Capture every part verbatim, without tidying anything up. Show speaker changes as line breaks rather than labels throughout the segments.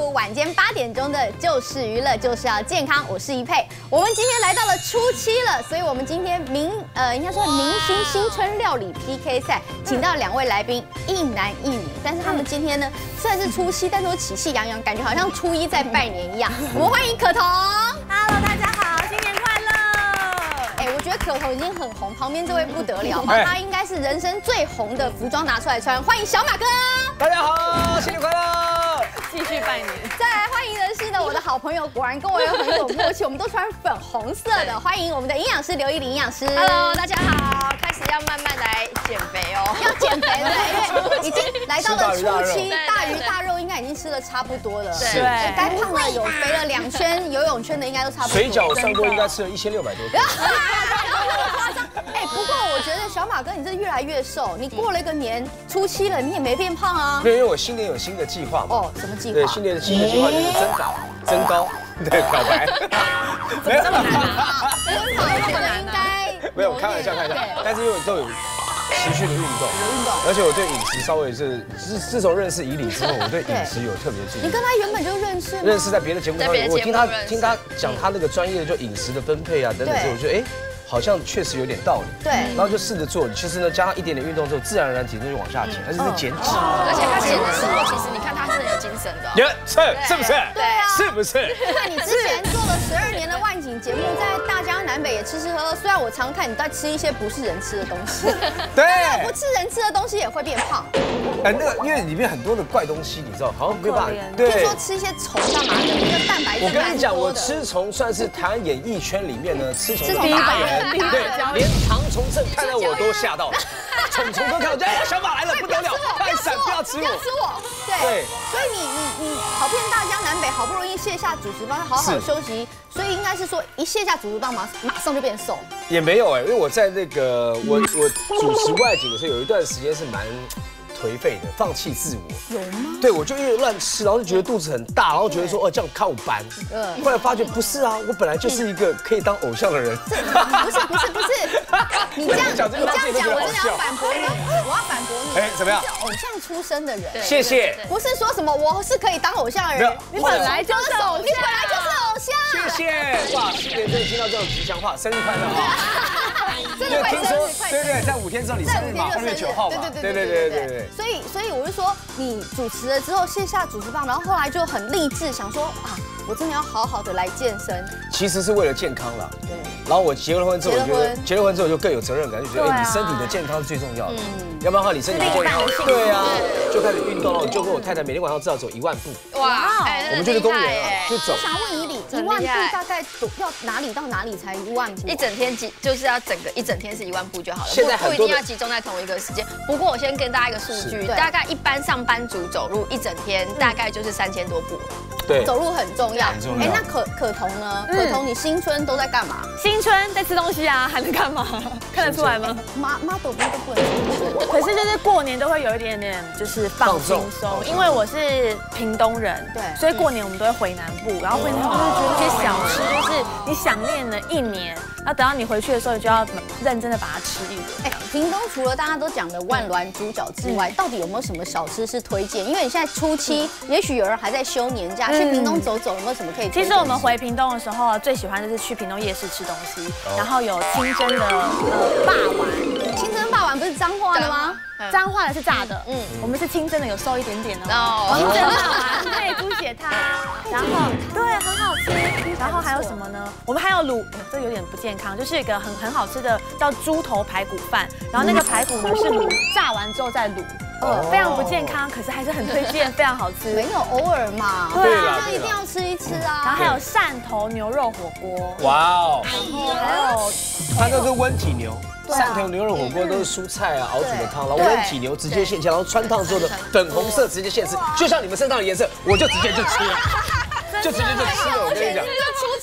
五晚间八点钟的就是娱乐就是要健康，我是一佩。我们今天来到了初七了，所以我们今天明呃应该说明星新春料理 P K 赛，请到两位来宾，一男一女。但是他们今天呢，虽然是初七，但是我喜气洋洋，感觉好像初一在拜年一样。我们欢迎可彤
，Hello， 大家好，新年快乐！
哎，我觉得可彤已经很红，旁边这位不得了，他应该是人生最红的服装拿出来穿，欢迎小马哥。
大家好，新年快乐！
继续拜年。
再来欢迎的是呢，我的好朋友，果然跟我有很有默契，我们都穿粉红色的。欢迎我们的营养师刘依玲营养师。
Hello， 大家好，开始要慢慢来减肥哦。
要减肥了，因为已经来到了初期，大鱼大肉应该已经吃的差不多了。
对，
该胖了有肥了两圈，游泳圈的应该都差不多。
水饺我算过，应该吃了一千六百多克。
夸张。哎，不过我觉得小马哥你这越来越瘦，你过了一个年初七了，你也没变胖啊。
对，因为我新年有新的计划嘛。
哦，什么计划？
对，新年的新的计划就是增高，增高，对，表白。
没有这么难啊？
增高我觉得应该
没有，开玩笑，开玩笑。但是因为都有持续的运动，
有运动，
而且我对饮食稍微是自自从认识以礼之后，我对饮食有特别注意。
你跟他原本就认识吗？
认识在别的节目上面，我听他听他讲他那个专业的就饮食的分配啊等等之后，我觉得哎。好像确实有点道理，
对，
然后就试着做。其实呢，加上一点点运动之后，自然而然体重就往下减，而且是减脂。
而且他减的时候，其实你看他是很有精神的。
有是是不是？
对啊，
是不是？
那你之前做了十二年的万景节目，在大江南北也吃吃喝喝。虽然我常看你在吃一些不是人吃的东西，
对，
不吃人吃的东西也会变胖。
哎，那个因为里面很多的怪东西，你知道，好像没有办法。
对，听说吃一些虫干嘛的，那个蛋白质。
我跟你讲，我吃虫算是台湾演艺圈里面呢吃虫的
第一
达人，对。连唐崇盛看到我都吓到了，虫虫都看到，哎，小马来了，不得了，快闪，不要吃我，
不要吃我，对，所以你你你跑遍大江南北，好不容易卸下主持棒，好好休息，所以应该是说一卸下主持棒，马马上就变瘦。
也没有哎，因为我在那个我我主持外景的时候，有一段时间是蛮颓废的，放弃自我。
有吗？
对，我就因为乱吃，然后就觉得肚子很大，然后觉得说哦这样靠班。嗯。后来发觉不是啊，我本来就是一个可以当偶像的人。
不是不是不是，你这样你这样讲，我真的要反驳你，我要反驳你。
哎，怎么样？
是偶像出身的人。
谢谢。
不是说什么我是可以当偶像的人，
你本来就是偶像，
你本来就是偶像。
谢谢。哇，新年真的听到这种吉祥话，生日快乐啊！
真的快生日，快
对对，在五天之后你生日嘛，二月九号嘛。
对对对对对对。所以所以我就说，你主持了之后卸下主持棒，然后后来就很励志，想说啊，我真的要好好的来健身。
其实是为了健康啦。
对。
然后我结了婚之后，我觉得结了婚之后就更有责任感，就觉得哎，你身体的健康是最重要的。嗯。要不然的话，你身体不健康，对啊，就开始运动了。就跟我太太每天晚上至少走一万步。哇！我们就去公园啊，就走。
我想问你，你一万步大概要哪里到哪里才一万步？
一整天集就是要整个一整天是一万步就好了，
现在
不一定要集中在同一个时间。不过我先跟大家一个数据，大概一般上班族走路一整天大概就是三千多步。
对，
走路很重要。哎，那可可彤呢？可彤，你新春都在干嘛？
新春在吃东西啊，还能干嘛？看得出来吗？
妈妈都不都不能吃，
可是就是过年都会有一点点就是放轻松，因为我是屏东人，对，所以过年我们都会回南部，然后回南部就觉得一些小吃就是你想念了一年，然后等到你回去的时候，你就要认真的把它吃一轮。
哎，屏东除了大家都讲的万峦猪脚之外，到底有没有什么小吃是推荐？因为你现在初七，也许有人还在休年假，去屏东走走，有没有什么可以推荐？
其实我们回屏东的时候，最喜欢就是去屏东夜市吃东西，然后有清蒸的呃霸丸，
清蒸霸丸不是彰化的吗？
彰化的是炸的，嗯，我们是清蒸的，有瘦一点点哦。清蒸霸丸配猪血汤，然后对，很好吃。然后还有什么呢？我们还有卤，这有点不健康，就是一个很很好吃的叫猪头排骨饭，然后那个排骨呢是卤炸完之后再卤。呃，非常不健康，可是还是很推荐，非常好吃。
没有，偶尔嘛，
对啊，
就一定要吃一吃啊。
然后还有汕头牛肉火锅，
哇哦，
然后还有，
它那是温体牛。汕头牛肉火锅都是蔬菜啊熬煮的汤，然后温体牛直接现切，然后穿烫之后的粉红色直接现吃，就像你们身上的颜色，我就直接就吃了。就直接就吃了，我跟你讲。
就初七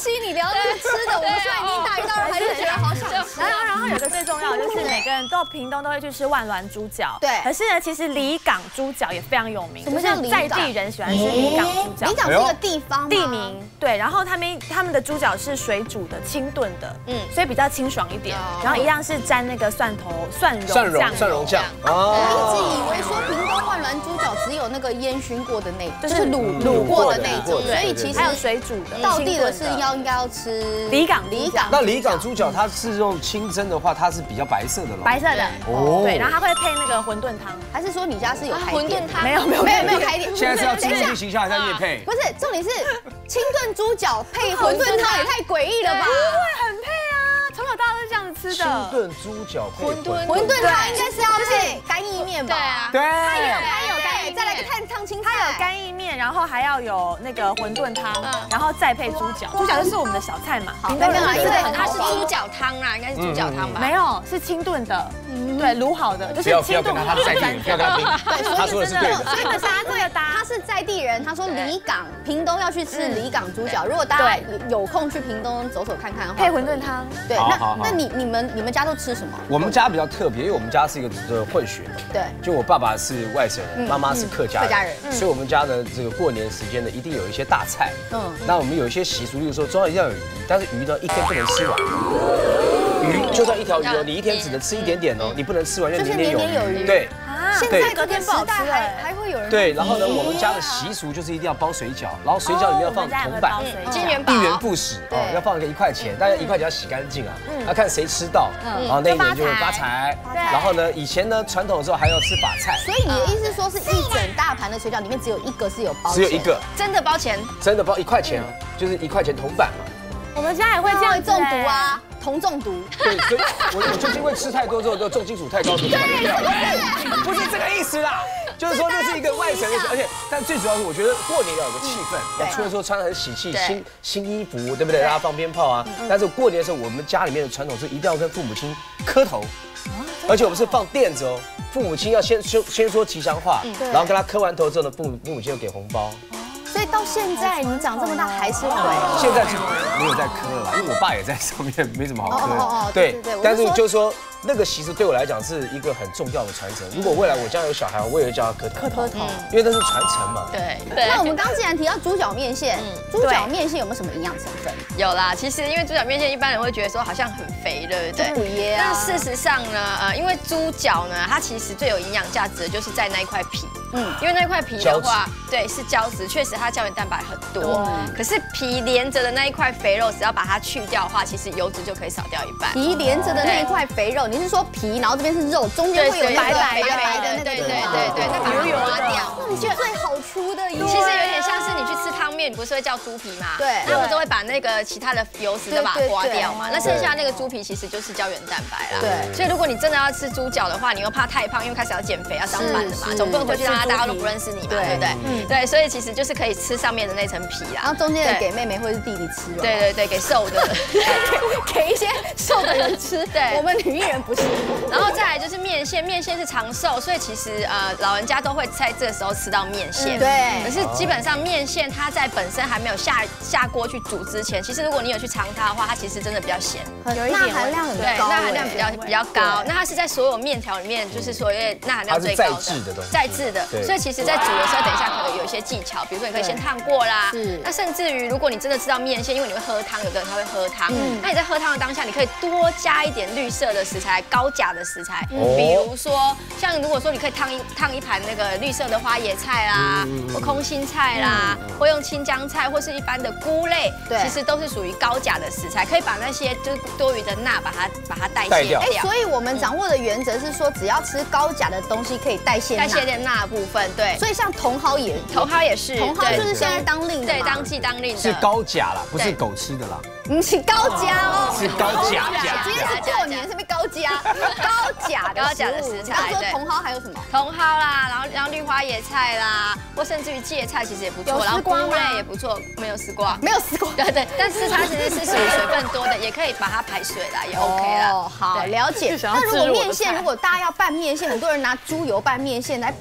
吸引你聊这个吃的？我们虽然已经大鱼大肉，还是觉得好想吃。
然后，然后有个最重要的就是每个人到屏东都会去吃万峦猪脚。
对。
可是呢，其实离港猪脚也非常有名。
什么叫离港？
在地人喜欢吃离港猪脚。
离港是个地方
地名。对。然后他们他们的猪脚是水煮的、清炖的，嗯，所以比较清爽一点。然后一样是沾那个蒜头、蒜蓉
蒜蓉蒜蓉酱。
我一直以为说屏东万峦猪脚只有那个烟熏过的那，就是卤卤过的那种，所以其实
还有水煮的。
道地的是要应该要吃
离港
离港。
那离港猪脚它是用清蒸的话，它是比较白色的咯。
白色的哦，对，然后它会配那个馄饨汤，
还是说你家是有开
馄饨汤？
没有没有没有没有开店。
现在是要经济形象还是要业配？
不是，重点是清炖猪脚配馄饨汤也太诡异了吧？
不会很配啊，从小到大都是这样子吃的。
清炖猪脚配馄饨，
馄饨汤应该是要配干意面吧？
对啊，
对，
它有它有干意面，
再来个烫烫青菜，
它有干意面，然后还要有那个馄饨汤，然后再配猪脚。猪脚就是我们的小菜嘛，屏东人吃的很
它
好。
是猪脚汤啦，应该是猪脚汤吧？
没有，是清炖的，对，卤好的，就是清炖。
他在地人，不要跟他拼。
对，
他说的是对的。
所以大家这个搭，他是在地人，他说离港屏东要去吃离港猪脚。如果大家有空去屏东走走看看的话，
配馄饨汤。
对，那那你你们你们家都吃什么？
我们家比较特别，因为我们家是一个混血的。
对，
就我爸爸是外省人，妈妈是客家人。客家人，所以我们家呢，这个过年时间呢，一定有一些大菜。嗯，那我们有一些习俗，例如说，中央一定要有鱼，但是鱼呢，一天不能吃完。鱼就算一条鱼哦，你一天只能吃一点点哦，你不能吃完，因为年年有余。对。
现在隔天不好吃，还还会有人
对。然后呢，我们家的习俗就是一定要包水饺，然后水饺里面要放铜板，
金元宝，
一元不使哦，要放一个一块钱，大家一块钱要洗干净啊，要看谁吃到，然后那一年就会发财。然后呢，以前呢传统的时候还要吃法菜，
所以你的意思说是一整大盘的水饺里面只有一个是有包，
只有一个
真的包钱，
真的包一块钱啊，就是一块钱铜板嘛。
我们家也会这样
中毒啊。铜中毒，
对，所以我我就是因为吃太多之后，就重金属太高，所以不是这个意思啦，就是说这是一个外省的，而且但最主要是我觉得过年要有个气氛，除了说穿很喜气，新新衣服，对不对？大家放鞭炮啊，但是过年的时候，我们家里面的传统是一定要跟父母亲磕头，而且我们是放垫子哦，父母亲要先说先说吉祥话，然后跟他磕完头之后呢，父母父母亲就给红包。
所以到现在你长这么大还是会？
现在就没有在磕了，因为我爸也在上面，没什么好磕。对对对，但是就是说那个习俗对我来讲是一个很重要的传承。如果未来我将来有小孩，我也会叫他磕头。磕头，因为那是传承嘛。
对
对。那我们刚既然提到猪脚面线，猪脚面线有没有什么营养成分？
有啦，其实因为猪脚面线一般人会觉得说好像很肥，对不对？
不一样。
但事实上呢，呃，因为猪脚呢，它其实最有营养价值的就是在那一块皮。嗯，因为那块皮的话，对，是胶质，确实它胶原蛋白很多。可是皮连着的那一块肥肉，只要把它去掉的话，其实油脂就可以少掉一半。
皮连着的那一块肥肉，你是说皮，然后这边是肉，中间会有白白白白的那个，
对对对对，那把它刮掉。
那你觉得最好出的？
其实有点像是你去吃汤面，你不是会叫猪皮吗？对，他们都会把那个其他的油脂都把它刮掉嘛。那剩下那个猪皮其实就是胶原蛋白啦。对，所以如果你真的要吃猪脚的话，你又怕太胖，因为开始要减肥要上班了嘛，总不能回去让大家都不认识你嘛，对不对？嗯，对，所以其实就是可以吃上面的那层皮啦，
然后中间的给妹妹或者是弟弟吃。
对对对，给瘦的，
给一些瘦的人吃。对，我们女艺人不是。
然后再来就是面线，面线是长寿，所以其实呃老人家都会在这时候吃到面线。对，可是基本上面线它在本身还没有下下锅去煮之前，其实如果你有去尝它的话，它其实真的比较咸，
有一点钠含量很高，
对，钠含量比较比较高。那它是在所有面条里面，就是所谓钠含量最高的，
再制的东西，
再制的。所以其实，在煮的时候，等一下可能有一些技巧，比如说你可以先烫过啦。是。那甚至于，如果你真的吃到面线，因为你会喝汤，有的人他会喝汤，那你在喝汤的当下，你可以多加一点绿色的食材，高钾的食材，比如说像如果说你可以烫一烫一盘那个绿色的花椰菜啦，或空心菜啦，或用青江菜，或是一般的菇类，其实都是属于高钾的食材，可以把那些就是多余的钠把它把它代谢掉。
哎，所以我们掌握的原则是说，只要吃高钾的东西，可以代谢
代谢点钠部分。对，
所以像茼蒿也，
茼蒿也是，
茼蒿就是现在当令的，
对，当季当令的，
是高钾啦，不是狗吃的啦。
不是高钾哦，
是高钾。
今天是过年，是不是高钾？高钾
高钾的食材。
说茼蒿还有什么？
茼蒿啦，然后然后绿花野菜啦，或甚至于芥菜其实也不错，然后菇类也不错，没有丝瓜，
没有丝瓜，
对对，但是它其实是属于水分多的，也可以把它排水啦，也 OK 啦。哦，
好，了解。那如果面线，如果大家要拌面线，很多人拿猪油拌面线来拌一些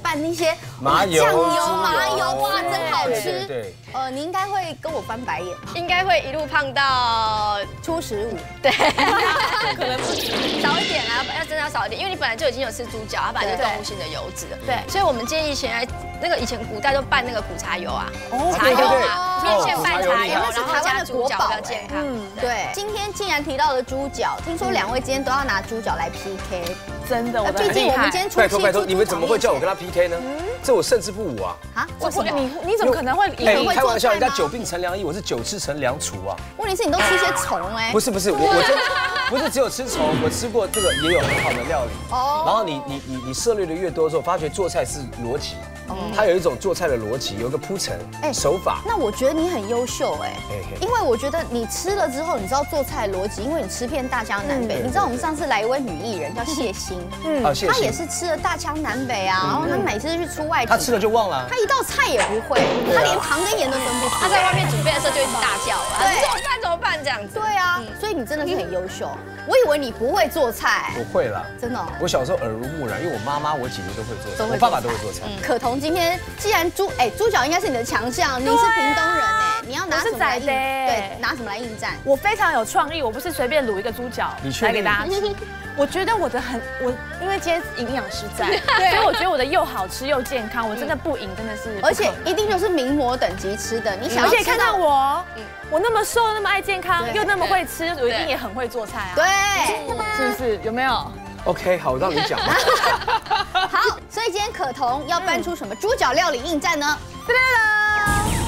些
麻油、
酱油、麻油，哇，真好吃。
对，
呃，你应该会跟我翻白眼，
应该会一路胖到
初十五，
对，可能不止，少一点啊，要真的要少一点，因为你本来就已经有吃猪脚，它本来就是动物性的油脂了。对，所以我们建议以前那个以前古代都拌那个苦茶油啊，茶油啊，面线拌茶油，然后加猪脚比较健康。嗯，
对。今天既然提到了猪脚，听说两位今天都要拿猪脚来 P K。
真的，我
毕竟我们今天出
拜托拜托，你们怎么会叫我跟他 P K 呢？这我胜之不武啊！
啊，为什么？
你你怎么可能会？
哎，开玩笑，人家久病成良医，我是久吃成良厨啊。
问题是你都吃些虫哎。
不是不是，我我真不是只有吃虫，我吃过这个也有很好的料理。哦。然后你你你你涉猎的越多之后，发觉做菜是逻辑。它有一种做菜的逻辑，有一个铺陈，哎，手法。
那我觉得你很优秀哎，因为我觉得你吃了之后，你知道做菜逻辑，因为你吃遍大江南北。你知道我们上次来一位女艺人叫谢欣，嗯，她也是吃了大江南北啊，然后她每次去出外景，
她吃了就忘了，
她一道菜也不会，她连糖跟盐都分不出。
她在外面准备的时候就一直大叫，对，怎么办怎么办这样子。
对啊，所以你真的是很优秀。我以为你不会做菜，
我会啦，
真的。
我小时候耳濡目染，因为我妈妈、我姐姐都会做菜，我爸爸都会做菜。
可彤今天既然猪哎猪脚应该是你的强项，你是屏东人哎，你要拿什么来应？对，拿什么来应战？
我非常有创意，我不是随便卤一个猪脚来给大家吃。我觉得我的很我，因为今天营养师在，所以我觉得我的又好吃又健康，我真的不赢，真的是。
而且一定就是名模等级吃的，你想要
而且看到我，我那么瘦，那么爱健康，又那么会吃，我一定也很会做菜啊。
对，
是不是？有没有
？OK， 好，我让你讲。
好，所以今天可彤要搬出什么猪脚料理应战呢？噔噔噔。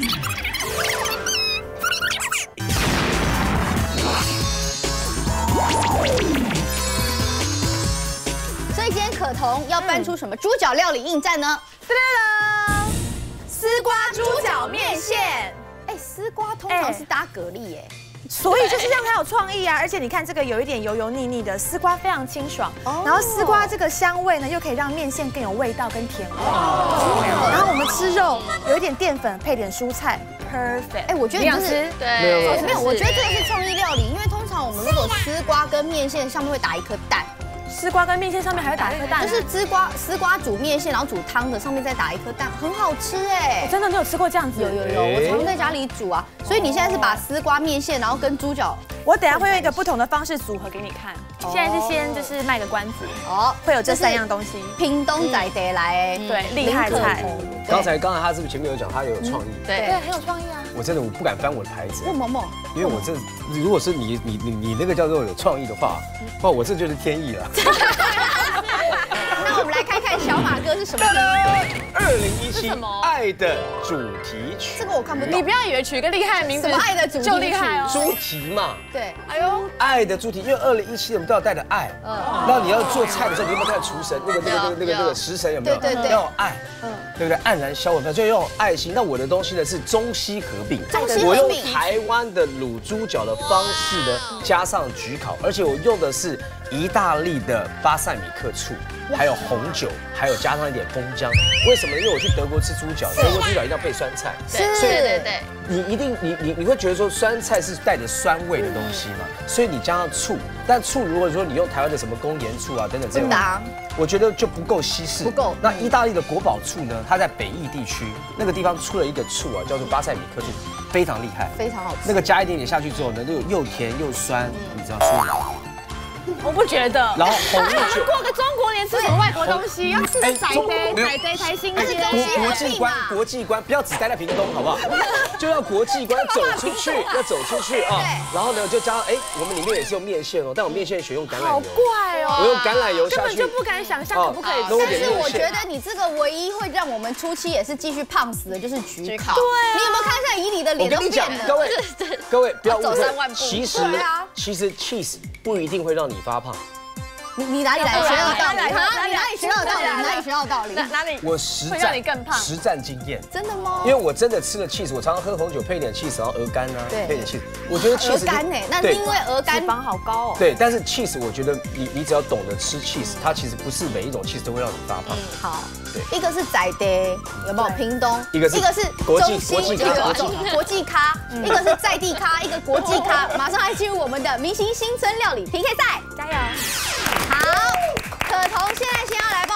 所以今天可彤要搬出什么猪脚料理应战呢？噔噔噔，丝瓜猪脚面线。哎，丝瓜通常是搭蛤蜊耶。
所以就是让它有创意啊，而且你看这个有一点油油腻腻的丝瓜，非常清爽。然后丝瓜这个香味呢，又可以让面线更有味道跟甜味。然后我们吃肉，有一点淀粉配点蔬菜 ，perfect。
哎，我觉得你是
对，
没有
没有，我觉得这个是创意料理，因为通常我们如果丝瓜跟面线上面会打一颗蛋。
丝瓜跟面线上面还会打一颗蛋，
就是丝瓜丝瓜煮面线，然后煮汤的上面再打一颗蛋，很好吃哎！
真的你有吃过这样子？
有有有，我常常在家里煮啊。所以你现在是把丝瓜面线，然后跟猪脚，
我等下会用一个不同的方式组合给你看。现在是先就是卖个关子哦，会有这三样东西。
屏东在地来哎，
对，厉害菜。
刚才刚才他是不是前面有讲他也有创意？
对
对，很有创意啊。
我真的我不敢翻我的牌子，
为什么？
因为我这如果是你你你你那个叫做有创意的话，哇，我这就是天意了。
那我们来看看小马哥是什么歌？
二零一七爱的主题曲。
这个我看不懂。
你不要以为取一个厉害的名字，
什么爱的主题曲
就厉害哦。
主题嘛。
对。
哎呦，
爱的主题，因为二零一七我们都要带着爱。嗯。那你要做菜的时候，你有没有看厨神那个那个那个那个那个食神有没有？
对对对。
要有爱。嗯。对不对？黯然销魂，就要有爱心。那我的东西呢是中西合并。
中西合并。
我用台湾的卤猪脚的方式呢，加上焗烤，而且我用的是意大利的巴塞米克醋，还有红酒，还有加上一点枫姜。为什么呢？因为我去德国吃猪脚，德国猪脚一定要配酸菜。
对对对对。
你一定你你你会觉得说酸菜是带着酸味的东西嘛？所以你加上醋，但醋如果说你用台湾的什么工盐醋啊等等这种，我觉得就不够稀释。
不够。
那意大利的国宝醋呢？它在北意地区那个地方出了一个醋啊，叫做巴塞米克醋，非常厉害，
非常好吃。
那个加一点点下去之后呢，那个又甜又酸，你知道是吗？
我不觉得。
然后红酒，
过个中国年吃什么外国东西？要吃仔仔仔仔才新鲜。
国际观，国际观，不要只待在屏东，好不好？就要国际观，走出去，要走出去啊！然后呢，就加上哎，我们里面也是用面线哦，但我面线选用橄榄油。
好怪哦！
我用橄榄油下去，
根本就不敢想象可不可以。
但是我觉得你这个唯一会让我们初期也是继续胖死的，就是焗烤。
对，
你有没有看一下以你的脸都变了？
各位，各位不要误会，其实其实 cheese 不一定会让你发胖。
你你哪里来学到道理？哈，你哪里学到道理？哪里学到道理？
哪里？
我实战，实战经验。
真的吗？
因为我真的吃了 cheese， 我常常喝红酒配一点 cheese， 然后鹅肝啊，配点 cheese。我觉得 cheese
鹅肝哎，那是因为鹅肝脂
肪好高哦。
对，但是 cheese 我觉得你你只要懂得吃 cheese， 它其实不是每一种 cheese 都会让你发胖。
好，对，一个是在地，有没有？屏东，
一个是
一个是
国际国际
咖，国际咖，一个是在地咖，一个国际咖。马上来进入我们的明星新春料理 P K 赛，
加油！
好。可彤现在先要来帮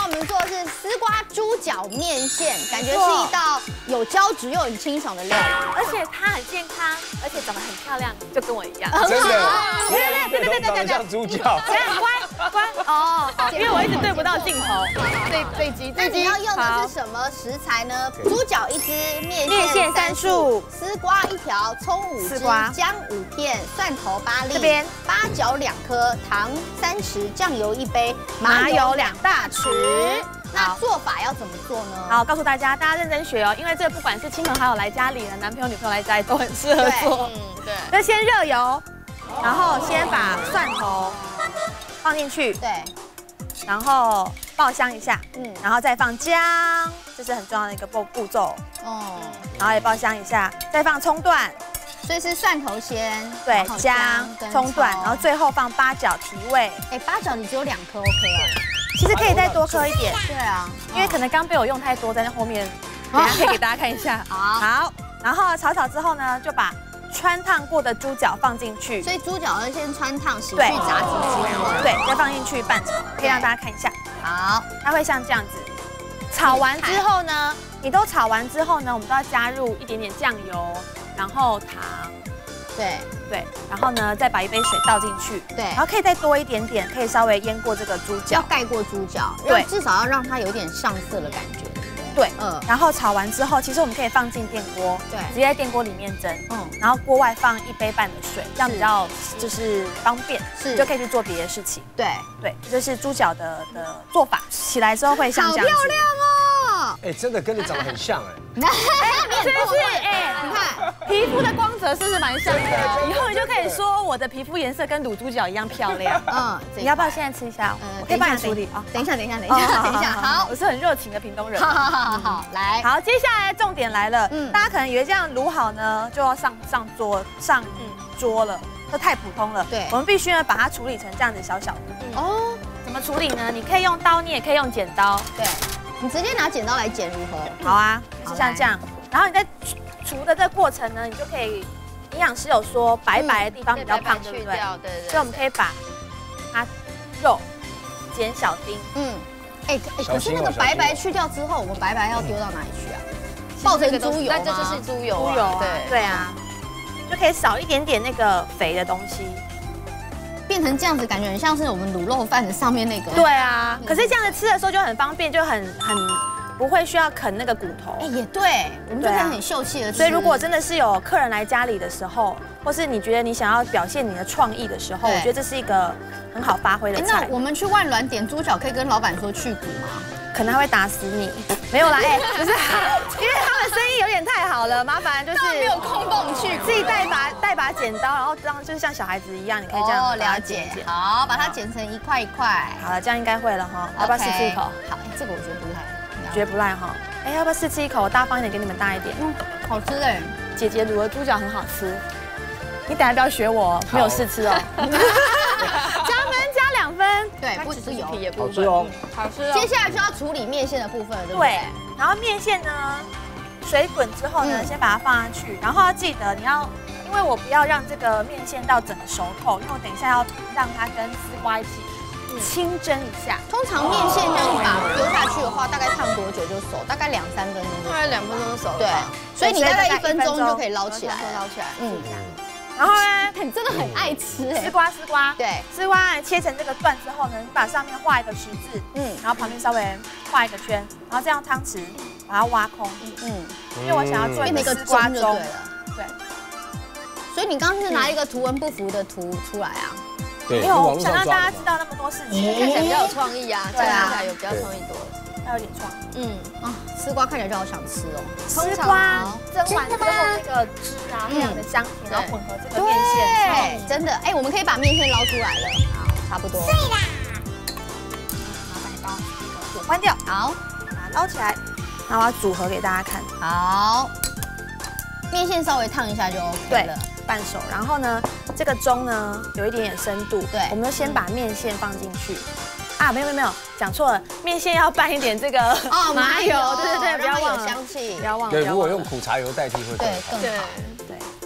帮我们做的是丝瓜猪脚面线，感觉是一道有胶质又很清爽的料理，
而且它很健康，而且长得很漂亮，就跟我一样。
真的，
对对对对对对，
像猪脚。
乖乖哦，因为我一直对不到镜头。
对对机，那你要用的是什么食材呢？猪脚一只，面线三束，丝瓜一条，葱五支，姜五片，蒜头八粒，这边八角两颗，糖三匙，酱油一杯，麻油两大匙。那做法要怎么做呢？
好，告诉大家，大家认真学哦，因为这不管是亲朋好友来家里的，男朋友女朋友来家里都很适合做。嗯，对。那先热油，然后先把蒜头放进去，对，然后爆香一下，嗯，然后再放姜，这是很重要的一个步步骤。哦，然后也爆香一下，再放葱段。
所以是蒜头先，
对，姜、葱段，然后最后放八角提味。
哎，八角你只有两颗 OK 哦，
其实可以再多颗一点。
对啊，
因为可能刚被我用太多，在那后面，等下可以给大家看一下。好，然后炒炒之后呢，就把汆烫过的猪脚放进去。
所以猪脚要先汆烫，洗去杂质之后，
对，再放进去拌炒，可以让大家看一下。好，它会像这样子。炒完之后呢，你都炒完之后呢，我们都要加入一点点酱油。然后糖，
对
对，然后呢，再把一杯水倒进去，对，然后可以再多一点点，可以稍微腌过这个猪脚，
要盖过猪脚，对，至少要让它有点上色的感觉，
对，嗯，然后炒完之后，其实我们可以放进电锅，对，直接在电锅里面蒸，嗯，然后锅外放一杯半的水，这样比较就是方便，是就可以去做别的事情，对对，这是猪脚的的做法，起来之后会像这样子，
好漂亮哦，
哎，真的跟你长得很像哎。
真是哎，你看皮肤的光泽是不是蛮像的？以后你就可以说我的皮肤颜色跟卤猪脚一样漂亮。嗯，你要不要现在吃一下？嗯，我可以帮你处理啊。
等一下，等一下，等一下，等一下。好，
我是很热情的屏东人。
好好好好，来。
好，接下来重点来了。嗯，大家可能以为这样卤好呢，就要上上桌上桌了，这太普通了。对，我们必须呢把它处理成这样子小小的。哦，怎么处理呢？你可以用刀，你也可以用剪刀。对。
你直接拿剪刀来剪如何？
好啊，就是像这样。然后你在除的这个过程呢，你就可以，营养师有说白白的地方比较胖，对不对？对对。所以我们可以把它肉剪小丁。嗯。
哎，可是那个白白去掉之后，我们白白要丢到哪里去啊？爆成猪油吗？
那这就是猪油。
猪油，对对啊，就可以少一点点那个肥的东西。
变成这样子，感觉很像是我们卤肉饭的上面那个。
对啊，可是这样子吃的时候就很方便，就很很不会需要啃那个骨头。
哎，也对，我们就可以很秀气的吃。
所以如果真的是有客人来家里的时候，或是你觉得你想要表现你的创意的时候，我觉得这是一个很好发挥的菜。
那我们去万峦点猪脚，可以跟老板说去骨吗？
可能他会打死你。没有啦，哎，不是，因为他们生意有点太好了，麻烦就是
没有空帮我们去，
自己带把带把剪刀，然后这样就是像小孩子一样，你可以这样
了解。好，把它剪成一块一块。
好了，这样应该会了哈。要不要试吃一口？
好，这个我觉得不赖，
觉得不赖哈。哎，要不要试吃一口？我大方一点，给你们大一点。嗯，
好吃哎。
姐姐卤的猪脚很好吃，你等下不要学我，没有试吃哦。加分加两分，
对，不只是油也
好吃哦，
好吃哦。接下来就要处理面线的部分了，对不对？
然后面线呢，水滚之后呢，先把它放上去，然后要记得你要，因为我不要让这个面线到整个熟透，因为我等一下要让它跟丝瓜一起清蒸一下。
通常面线这样把丢下去的话，大概烫多久就熟？大概两三分钟就熟。
大概两分钟就熟了。
对，所以你大概一分钟就可以捞起来，
捞起来，
嗯。
然后呢，
你真的很爱吃哎，
丝瓜丝瓜，
对，
丝瓜切成这个段之后呢，你把上面画一个十字，嗯，然后旁边稍微画一个圈，然后这样汤匙把它挖空，嗯，因为我想要做一个丝瓜盅，对。所
以你刚刚是拿一个图文不符的图出来啊？
对，
没有，我想让大家知道那么多事情，
看起来比较有创意啊，对啊，有比较创意多了。
还有点创，
嗯啊，丝瓜看起来就好想吃哦。
丝瓜蒸完之后那个汁啊，非常的香甜，然后混合这个面线，
对，真的，哎，我们可以把面线捞出来了，好，差不多。对啦。麻烦你帮我
火关掉，
好，
把它捞起来，然后我要组合给大家看。
好，面线稍微烫一下就 OK 了，
半熟。然后呢，这个盅呢有一点点深度，对，我们就先把面线放进去。啊，没有没有没有，讲错了，面线要拌一点这个
哦
麻油，对对对，不要忘
了香气，
不要忘了。
对，如果用苦茶油代替会更好。
对
对对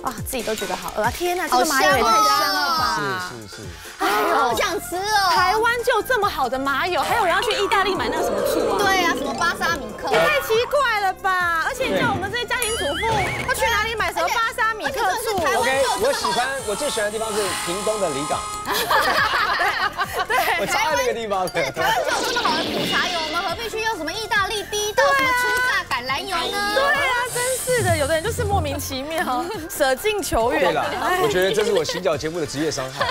啊，自己都觉得好饿啊！天哪，这个麻油也太香了吧！
是是是，
哎呦，好想吃哦！
台湾就有这么好的麻油，还有人要去意大利买那个什么醋啊？
对啊，什么巴沙米克？
也太奇怪了吧！而且你叫我们这些家庭主妇要去哪里买什么巴沙米克醋
？OK， 我喜欢，我最喜欢的地方是屏东的离港。对，我超爱那个地方的。
台湾就有这么好的苦茶油，我们何必去用什么意大利第一道什么初榨橄榄油呢？
对啊，真是的，有的人就是莫名其妙，舍近求远。
对了，我觉得这是我行脚节目的职业伤害。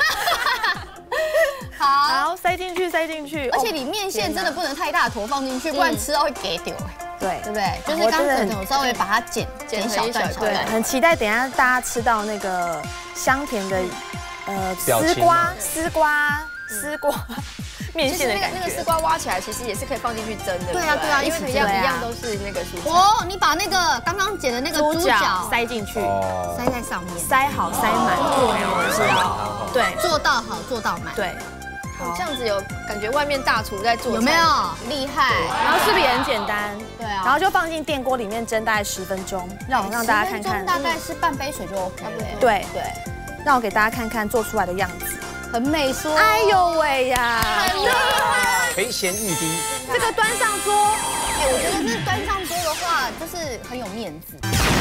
好，
好，塞进去，塞进去。
而且你面线真的不能太大坨放进去，不然吃到会给丢。对，对不对？就是刚刚有稍微把它剪剪小段，
对，很期待等一下大家吃到那个香甜的呃丝瓜、丝瓜、丝瓜面线的感觉。
那个丝瓜挖起来，其实也是可以放进去蒸的。
对啊，对啊，
因为一样一样都是那个蔬菜。
哦，你把那个刚刚剪的那个猪脚
塞进去，
塞在上面，
塞好塞满，
是啊，
对，做到好做到满，
对。
这样子有感觉，外面大厨在做，
有没有厉害？
然后是不是也很简单？
对啊。
然后就放进电锅里面蒸大概十分钟，让我让大家看看。
大概是半杯水就 OK 了。
对对，让我给大家看看做出来的样子，
很美说。
哎呦喂呀，
很厉害，
肥咸欲滴。
这个端上桌，
哎，我觉得这端上桌的话，就是很有面子。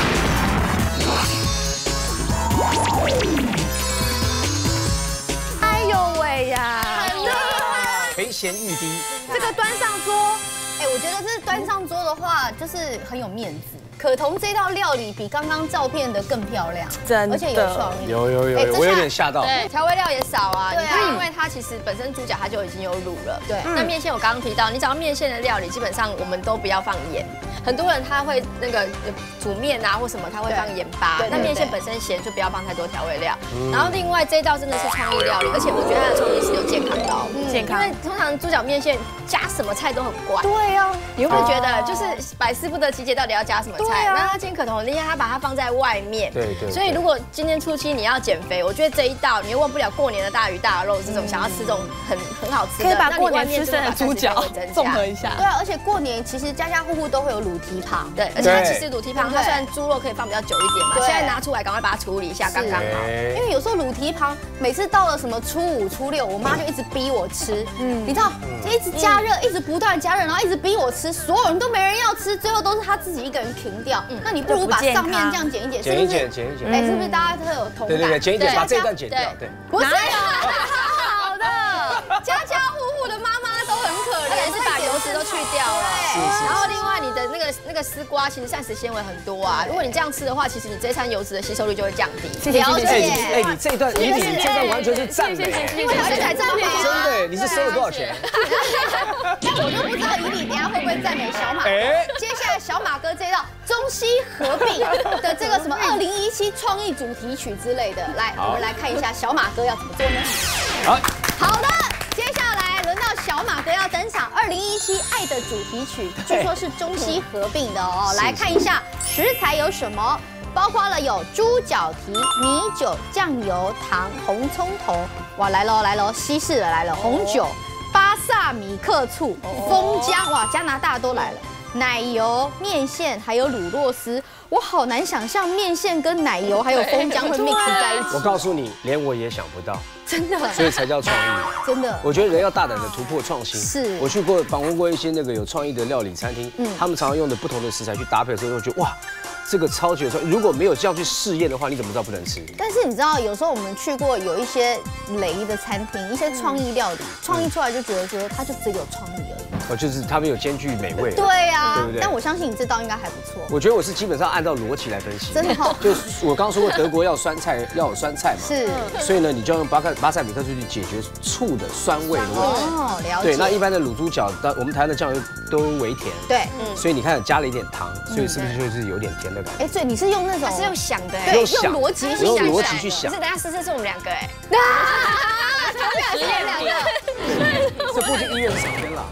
哎呦喂呀！
肥咸欲滴，
这个端上桌，
哎，我觉得这端上桌的话，就是很有面子。可彤这道料理比刚刚照片的更漂亮，
真的，
而且有创意。
有有有，我有点吓到。
对，调味料也少啊。
对啊，
因为它其实本身猪脚它就已经有卤了。
对。
那面线我刚刚提到，你只要面线的料理，基本上我们都不要放盐。很多人他会那个煮面啊或什么，他会放盐巴。那面线本身咸，就不要放太多调味料。然后另外这一道真的是创意料理，而且我觉得它的创意是有健康的哦。
健康。
因为通常猪脚面线加什么菜都很怪。
对啊。
你会不会觉得就是百思不得其解，到底要加什么菜？那他今天可彤很厉害，他把它放在外面。
对对。
所以如果今天初七你要减肥，我觉得这一道你又忘不了过年的大鱼大肉，这种想要吃这种很很好吃的，
可以把过年吃剩的猪脚综合一下。
对啊，而且过年其实家家户户都会有卤蹄膀。
对。而且它其实卤蹄膀，它虽然猪肉可以放比较久一点嘛，现在拿出来赶快把它处理一下，刚刚好。
因为有时候卤蹄膀每次到了什么初五、初六，我妈就一直逼我吃，嗯，你知道，就一直加热，一直不断加热，然后一直逼我吃，所有人都没人要吃，最后都是她自己一个人停掉。那你不如把上面这样剪一剪，
剪一剪，剪一剪，
哎，是不是大家都有同感？
对对对，剪一剪，把这一段剪掉，对。
不是，好的，家家户户的妈妈都很可怜，
是把油脂都去掉了。
对，
然后另外你的那个那个丝瓜其实膳食纤维很多啊，如果你这样吃的话，其实你这一餐油脂的吸收率就会降低。
了解。
哎，你这一段，你你这段完全是赞美，
因为而且还赞美，
真的，你是收了多少钱？
但我就不知道以你等下会不会赞美小马。哎，接下来小马哥这道中西合璧的这个什么二零一七创意主题曲之类的，来，我们来看一下小马哥要怎么做呢？好，好的，接下来轮到小马哥要登场二零一七爱的主题曲，据说是中西合并的哦。来看一下食材有什么，包括了有猪脚蹄、米酒、酱油、糖、红葱头，哇，来喽来喽，西式的来了，红酒、巴萨米克醋、枫姜，哇，加拿大都来了。奶油、面线还有乳酪丝，我好难想象面线跟奶油还有枫姜会 mix 在一起。
我告诉你，连我也想不到，
真的，
所以才叫创意。
真的，
我觉得人要大胆的突破创新。
是，
我去过访问过一些那个有创意的料理餐厅，嗯，他们常常用的不同的食材去搭配的时候，我觉得哇，这个超级有创意。如果没有这样去试验的话，你怎么知道不能吃？
但是你知道，有时候我们去过有一些雷的餐厅，一些创意料理，创意出来就觉得说，它就只有创意而已。
哦，就是他们有兼具美味。
对啊，
对不对？
但我相信你这道应该还不错。
我觉得我是基本上按照逻辑来分析。
真的。
就是我刚刚说过，德国要酸菜，要有酸菜嘛。
是。
所以呢，你就要用巴克巴塞米克醋去解决醋的酸味的问题。
哦，了解。
对，那一般的卤猪脚，我们台湾的酱油都微甜。
对。
所以你看加了一点糖，所以是不是就是有点甜的感觉？
哎，对，你是用那种
是用想的，
对，用逻辑去想，
用逻辑去想。
是等下试试是我们两个哎。
他们俩是两个。
这附近医院是哪边了？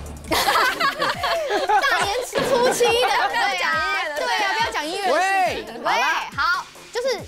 大年初七的，不要讲医院了，对啊，不要讲医院的事情。喂，好，就是卤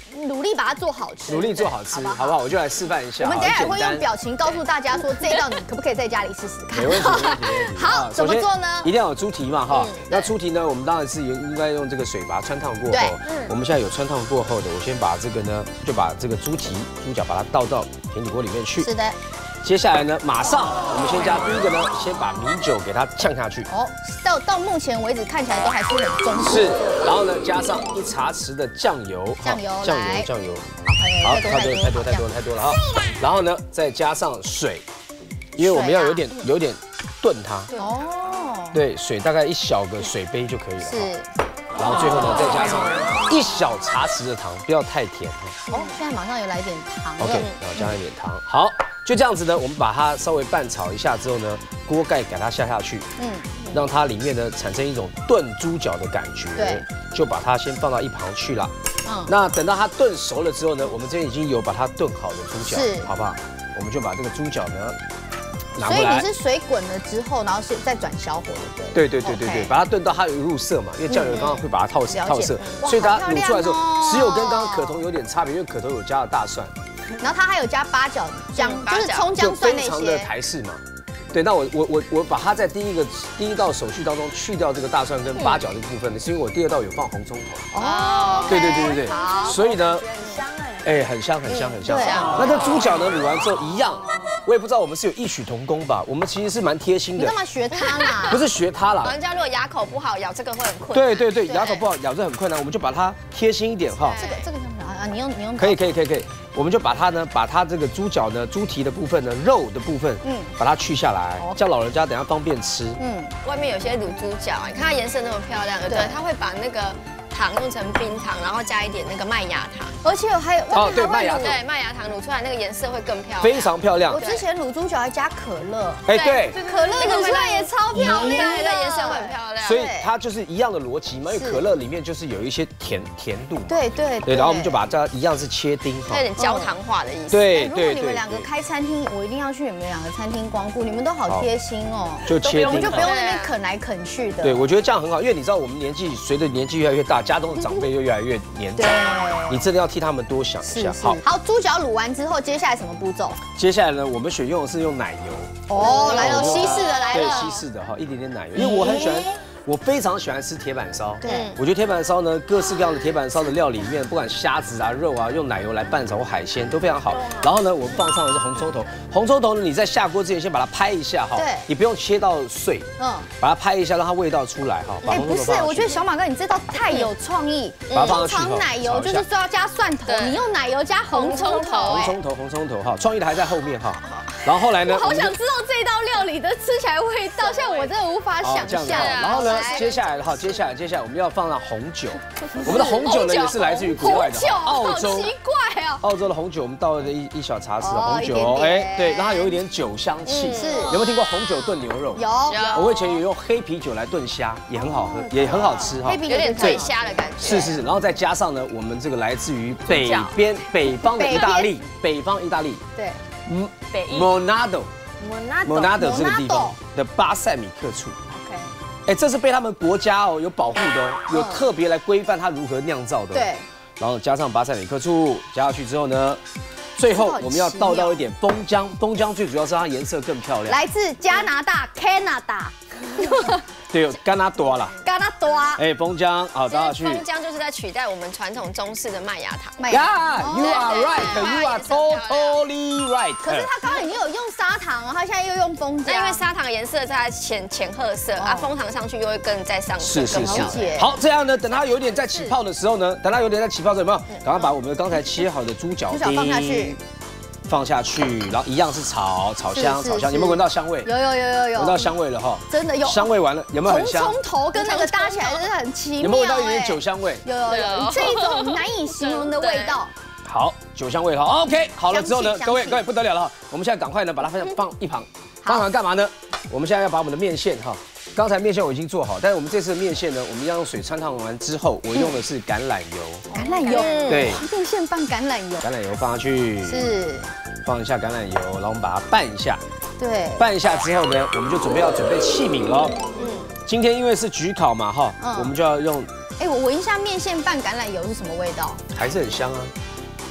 力把它做好吃，
努力做好吃，好不好？我就来示范一下。
我们等下也会用表情告诉大家说，这一道你可不可以在家里试试看？
没问题，没问题，没问题。
好，怎么做呢？
一定要有猪蹄嘛，哈。那猪蹄呢，我们当然是应该用这个水把它穿烫过后。我们现在有穿烫过后的，我先把这个呢，就把这个猪蹄、猪脚把它倒到平底锅里面去。
是的。
接下来呢，马上我们先加第一个呢，先把米酒给它呛下去。哦，
到到目前为止看起来都还是很中式。
是，然后呢，加上一茶匙的酱油。
酱油，
酱油，酱油。好，太多太多太多太多太多了哈。然后呢，再加上水，因为我们要有点有点炖它。哦。对，水大概一小个水杯就可以了。是。然后最后呢，再加上一小茶匙的糖，不要太甜。
哦，现在马上有来点糖。
OK， 然后加一点糖。好，就这样子呢，我们把它稍微拌炒一下之后呢，锅盖给它下下去，嗯，让它里面呢产生一种炖猪脚的感觉。对，就把它先放到一旁去了。嗯，那等到它炖熟了之后呢，我们这边已经有把它炖好的猪脚，好不好？我们就把这个猪脚呢。
所以你是水滚了之后，然后是再转小火的，
对对对对对，把它炖到它有入色嘛，因为酱油刚刚会把它套套色，所以它卤出来之后，只有跟刚刚可彤有点差别，因为可彤有加了大蒜，
然后它还有加八角姜，就是葱姜蒜那些，
非常的台式嘛。对，那我我我我把它在第一个第一道手续当中去掉这个大蒜跟八角的部分呢，是因为我第二道有放红葱头。哦，对对对对对，所以呢，
很香哎。
哎，很香很香很香。那这猪脚呢卤完之后一样，我也不知道我们是有异曲同工吧？我们其实是蛮贴心的。
你干嘛学他啦？
不是学他啦。
老人家如果牙口不好咬这个会很困难。
对对对，牙口不好咬这很困难，我们就把它贴心一点哈。
这个这个啊，你用你用。
可以可以可以可以，我们就把它呢，把它这个猪脚呢，猪蹄的部分呢，肉的部分，嗯，把它去下来，这样老人家等下方便吃。嗯，
外面有些卤猪脚，你看它颜色那么漂亮，对不对？它会把那个。糖用成冰糖，然后加一点那个麦芽糖，
而且还有
哦，对麦芽
对麦芽糖卤出来那个颜色会更漂亮，
非常漂亮。
我之前卤猪脚还加可乐，
哎对，
可乐卤出来也超漂亮，
对，那颜色会很漂亮。
所以它就是一样的逻辑嘛，因为可乐里面就是有一些甜甜度，
对对
对，然后我们就把它一样是切丁，
有点焦糖化的意思。
对对
对。如果你们两个开餐厅，我一定要去你们两个餐厅光顾，你们都好贴心哦，
就切丁，
就不用那边啃来啃去的。
对，我觉得这样很好，因为你知道我们年纪随着年纪越来越大，家中的长辈又越来越年长，你真的要替他们多想一下。
好，好，猪脚卤完之后，接下来什么步骤？
接下来呢，我们选用的是用奶油。
哦，来了，西式的来了。
对，西式的哈，一点点奶油，因为我很喜欢。我非常喜欢吃铁板烧，
对，
我觉得铁板烧呢，各式各样的铁板烧的料里面，不管虾子啊、肉啊，用奶油来拌炒或海鲜都非常好。然后呢，我放上的是红葱头，红葱头呢，你在下锅之前先把它拍一下哈，对，你不用切到碎，嗯，把它拍一下，让它味道出来哈。
哎，不是，我觉得小马哥你这道太有创意，
把它放上去，
通常奶油就是说要加蒜头，你用奶油加红葱头，
红葱头，红葱头哈，创意的还在后面哈。然后后来呢，
我好想知道这道料理的吃起来味道，像我真的无法想象。
然后呢，接下来哈。接下来，接下来我们要放上红酒。我们的红酒呢也是来自于国外的
澳洲，奇怪啊！
澳洲的红酒，我们倒了一一小茶匙的红酒，哎，对，让它有一点酒香气。是，有没有听过红酒炖牛肉？
有。
我以前有用黑啤酒来炖虾，也很好喝，也很好吃哈。
黑啤酒有点醉虾的感觉。
是是是，然后再加上呢，我们这个来自于北边北方的意大利，北方意大利。
对。
嗯，北意。Monado，Monado 这个地方的巴塞米克醋。哎，这是被他们国家哦有保护的哦，有特别来规范它如何酿造的。对，然后加上巴塞米克醋，加下去之后呢，最后我们要倒到一点枫浆，枫浆最主要是它颜色更漂亮。
来自加拿大 ，Canada。
对，加拿大啦，
加拿大。
哎，枫浆好倒下去。
枫浆就是在取代我们传统中式的麦芽糖。
Yeah, you are right, you are totally right。
可是他刚刚已经有用砂糖啊，他现在又用枫浆。
那因为砂糖的颜色是它浅浅褐色啊，枫糖上去又会更再上色。
是是是。好，这样呢，等它有点在起泡的时候呢，等它有点在起泡的时候，有没有？赶快把我们刚才切好的猪脚丁
放下去。
放下去，然后一样是炒，炒香，炒香。有没有闻到香味？
有有有有有，
闻到香味了哈。
真的有。
香味完了，有没有很香？
红葱头跟那个搭起来真的很奇妙。
有没有闻到一点酒香味？
有有有，这一种难以形容的味道。
好，酒香味哈 ，OK， 好了之后呢，各位各位不得了了哈，我们现在赶快呢把它放放一旁，放一旁干嘛呢？我们现在要把我们的面线哈。刚才面线我已经做好，但是我们这次的面线呢，我们要用水穿烫完之后，我用的是橄榄油。
橄榄油，
对，
面线放橄榄油。
橄榄油放下去，
是，
放一下橄榄油，然后我们把它拌一下。
对，
拌一下之后呢，我们就准备要准备器皿喽。嗯，今天因为是焗烤嘛哈，我们就要用。
哎，我闻一下面线拌橄榄油是什么味道？
还是很香啊。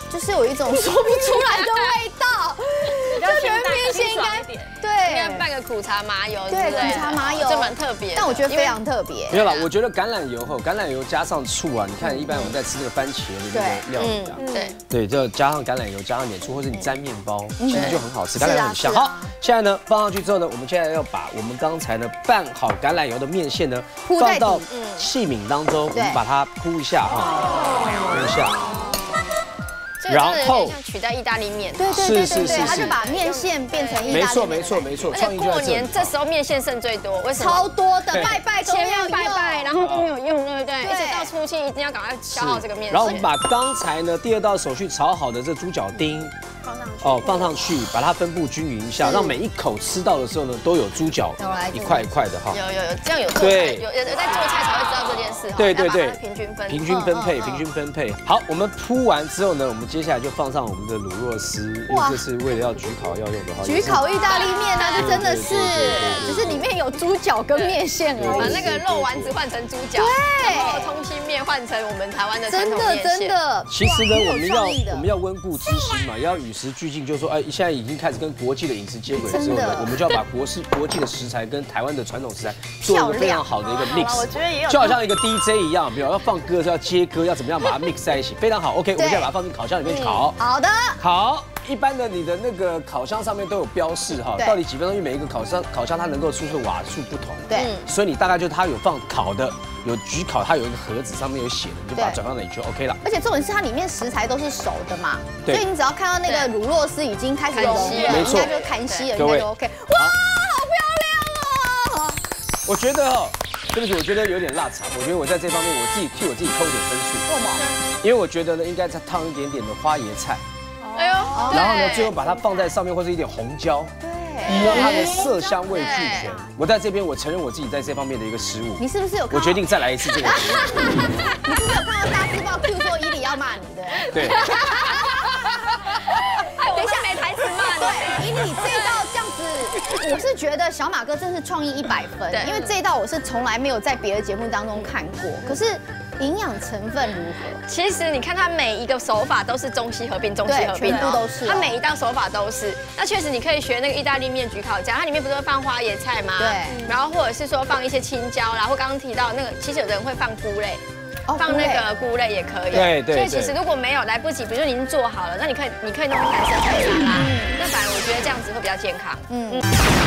就是有一种说不出来的味道，就觉得面线应该对，
应该拌个苦茶麻油，
对，苦茶麻油，
这蛮特别。
但我觉得非常特别。
没有啦，我觉得橄榄油后，橄榄油加上醋啊，你看一般我们在吃这个番茄的这个料理啊，
对
对，就加上橄榄油，加上点醋，或者你沾面包，其实就很好吃，橄榄油很香。好，现在呢放上去之后呢，我们现在要把我们刚才呢拌好橄榄油的面线呢放到器皿当中，我们把它铺一下哈，铺一下。
然后像取代意大利面，
对对对对对，他就把面线变成意大利面。
没错没错没错，
而且过年这时候面线剩最多，为什么？
超多的，拜拜
前面拜拜，然后都没有用，对不对？一直到初期一定要赶快消耗这个面线。
然后我们把刚才呢第二道手续炒好的这猪脚丁。哦，放上去，把它分布均匀一下，让每一口吃到的时候呢，都有猪脚一块一块的哈。
有有有，这样有对，有有在做菜才会知道这件事哈。
对对对，
平均分
平均分配，平均分配。好，我们铺完之后呢，我们接下来就放上我们的乳酪丝，因为这是为了要焗烤要用的话。
焗烤意大利面呢，就真的是，只是里面有猪脚跟面线而已。
把那个肉丸子换成猪脚，
对，
然后通心面换成我们台湾的传统面线。
真的真的。
其实呢，我们要我们要温故知新嘛，也要与时俱进，就是说，哎，现在已经开始跟国际的饮食接轨之后呢，我们就要把国式国际的食材跟台湾的传统食材做一个非常好的一个 mix，
我觉得也有，
就好像一个 D J 一样，比如要放歌的时候要接歌，要怎么样把它 mix 在一起，非常好。OK， 我们现在把它放进烤箱里面去烤。
好的，
好。一般的你的那个烤箱上面都有标示哈，到底几分钟？因为每一个烤箱烤箱它能够出的瓦数不同，
对，
所以你大概就它有放烤的，有焗烤，它有一个盒子上面有写的，你就把它转到那里就 OK 了。
而且重点是它里面食材都是熟的嘛，所以你只要看到那个乳酪丝已经开始融了，应该就看稀了，应该就 OK。哇，好漂亮哦！
我觉得哦，对不起，我觉得有点辣茶，我觉得我在这方面我自己替我自己扣点分数。
为什么？
因为我觉得呢，应该再烫一点点的花椰菜。
哎呦，
然后呢，最后把它放在上面，或者一点红椒，对，让它的色香味俱全。我在这边，我承认我自己在这方面的一个失误。
你是不是有？
我决定再来一次这个。
你是不是有看到大字报 Q 说伊里要骂你的？
对。
等一下没台词骂你。
对，伊里这一道这样子，我是觉得小马哥真是创意一百分，因为这一道我是从来没有在别的节目当中看过，可是。营养成分如何？
其实你看它每一个手法都是中西合并，中西合并，
全部都是。
它每一道手法都是。那确实你可以学那个意大利面焗烤架，它里面不是会放花椰菜吗？
对。
然后或者是说放一些青椒啦，或刚刚提到那个，其实有的人会放菇类，放那个菇类也可以。
对对。
所以其实如果没有来不及，比如说你已经做好了，那你可以你可以弄一盘生菜沙拉，那反而我觉得这样子会比较健康。嗯。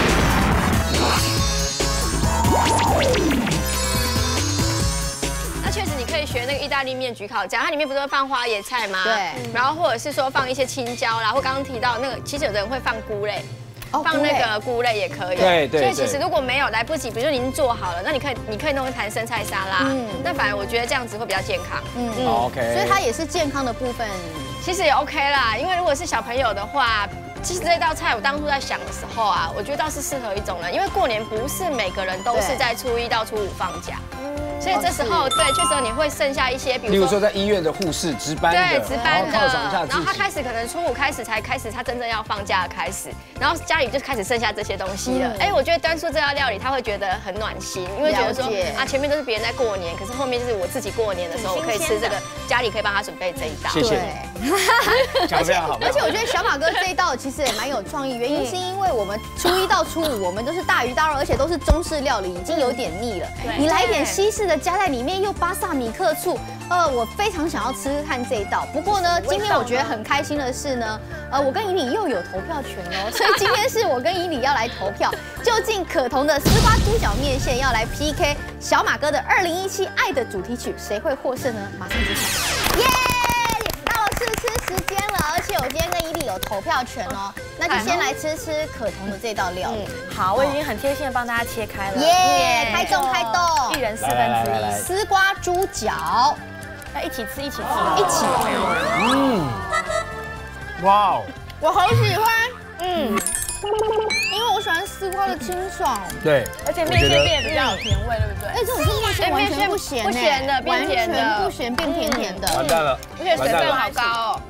确实，你可以学那个意大利面焗烤架，它里面不是会放花椰菜吗？
对。
然后或者是说放一些青椒啦，或刚刚提到那个，其实有的人会放菇类，放那个菇类也可以。
对对。
所以其实如果没有来不及，比如说你已经做好了，那你可以你可以弄一盘生菜沙拉，嗯，那反而我觉得这样子会比较健康。
嗯嗯。OK。所以它也是健康的部分，
其实也 OK 啦，因为如果是小朋友的话。其实这道菜我当初在想的时候啊，我觉得倒是适合一种人，因为过年不是每个人都是在初一到初五放假，所以这时候对，确实你会剩下一些，比如说，
例如说在医院的护士值班的，
对，值班的，
然
后他开始可能初五开始才开始他真正要放假的开始，然后家里就开始剩下这些东西了。哎，我觉得端出这道料理，他会觉得很暖心，因为觉得说啊，前面都是别人在过年，可是后面就是我自己过年的时候，我可以吃这个，家里可以帮他准备这一道。
谢谢。讲得非常好。
而且我觉得小马哥这一道其实也蛮有创意，原因是因为我们初一到初五我们都是大鱼大肉，而且都是中式料理，已经有点腻了。你来一点西式的加在里面，又巴萨米克醋，呃，我非常想要吃吃看这一道。不过呢，今天我觉得很开心的是呢，呃，我跟以里又有投票权哦，所以今天是我跟以里要来投票，究竟可彤的丝瓜猪脚面线要来 P K 小马哥的二零一七爱的主题曲，谁会获胜呢？马上揭晓。耶！到了试吃时间了，而且我今天跟伊利有投票权哦，那就先来吃吃可彤的这道料理。
嗯，好，我已经很贴心的帮大家切开了。
耶，开动开动，
一人四分之一。
丝瓜猪脚，
要一起吃，一起吃，
一起。
嗯，哇哦，
我好喜欢，嗯，因为我喜欢丝瓜的清爽。
对，
而且面线变得比较有甜味，对不对？
哎，这种是面线完全不咸，
不咸的，变甜的，
不咸变甜甜的。
完蛋了，
而且水分好高哦。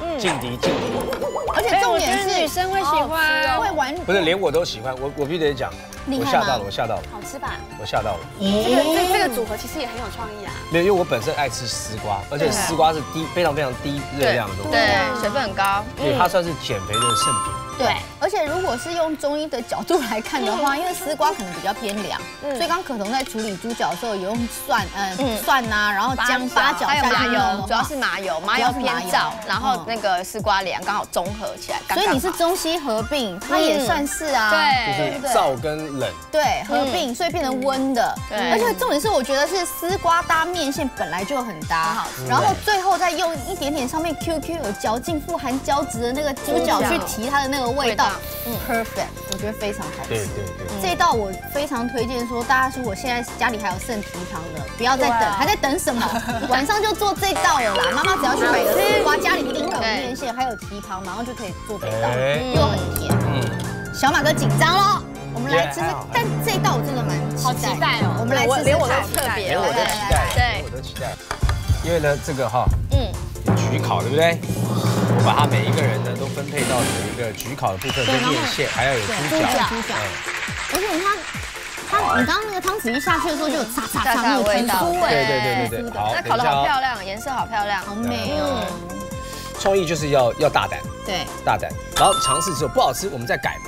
劲敌劲敌。
而且重点是
女生会喜欢，
会玩，
不是连我都喜欢，我我必须得讲，我吓到了，我吓到了，
好吃吧？
我吓到了。
这个这这个组合其实也很有创意啊。
没有，因为我本身爱吃丝瓜，而且丝瓜是低非常非常低热量的东西，
对，水分很高，
所以它算是减肥的圣品。
对，而且如果是用中医的角度来看的话，因为丝瓜可能比较偏凉，所以刚可彤在处理猪脚的时候有用蒜，嗯，蒜呐，然后姜、八角
还有麻油，主要
是
是麻油，麻油偏燥，然后那个丝瓜凉刚好综合起来。
所以你是中西合并，它也算是啊，
对，
就是燥跟冷，
对，合并，所以变成温的。而且重点是，我觉得是丝瓜搭面线本来就很搭，然后最后再用一点点上面 Q Q 有嚼劲、富含胶质的那个猪脚去提它的那个味道，嗯 ，perfect， 我觉得非常好吃。
对对对，
这一道我非常推荐说，大家如果现在家里还有剩蹄膀的，不要再等，还在等什么？晚上就做这道了啦。妈妈只要去买个丝瓜，家里一定会有面线，还有蹄膀，然后就可以做这道，又很甜。嗯，小马哥紧张喽，我们来吃吃。但这一道我真的蛮期待哦。我们来吃，
连我都特别，
连我都期待，对，我都期待。因为呢，这个哈，嗯，焗烤对不对？我把它每一个人呢都分配到有一个焗烤的部分，跟面线，还要有猪脚，
猪脚，而且它它你刚刚那个汤匙一下去的时候就有嚓嚓嚓那个味道，
对对对对对，
好，那烤得好漂亮，颜色好漂亮，
好美哦。
创意就是要要大胆，
对，
大胆，然后尝试之后不好吃我们再改嘛。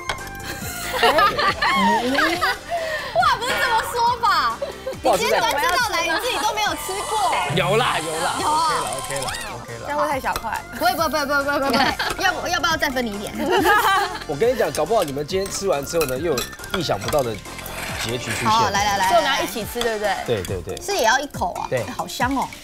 哇，不是这么说吧？你今天端这道来，你自己都没有吃过。
有啦有啦，
有
啊 ，OK 了 OK 了，
这样会太小块。
不会不会不会不会不会不会，要要不要再分你一点？
我跟你讲，搞不好你们今天吃完之后呢，又有意想不到的结局出现。
好，来来来，
所以我们要一起吃，对不对？
对对对，
是也要一口啊。
对，
好香哦，